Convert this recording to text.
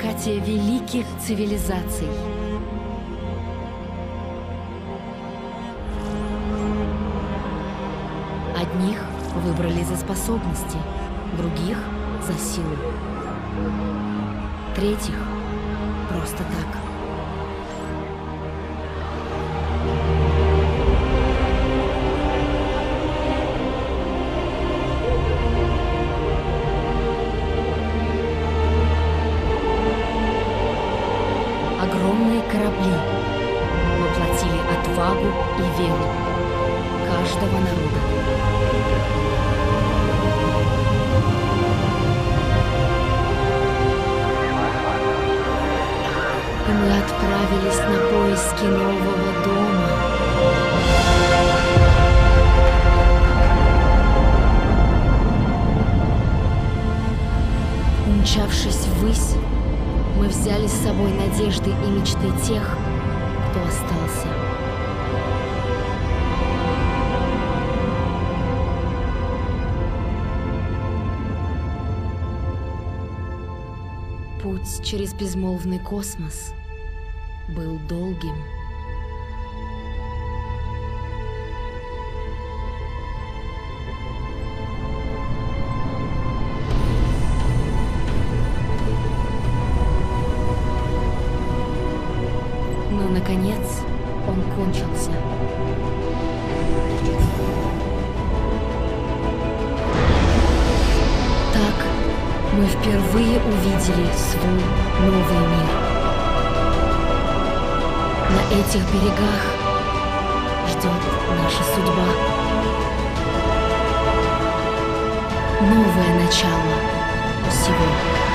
закате великих цивилизаций. Одних выбрали за способности, других — за силу, третьих — просто так. Огромные корабли воплотили отвагу и веру каждого народа. И мы отправились на поиски нового дома. Умчавшись ввысь, мы взяли с собой надежды и мечты тех, кто остался. Путь через безмолвный космос был долгим. Но, наконец, он кончился. Так мы впервые увидели свой новый мир. На этих берегах ждет наша судьба. Новое начало всего.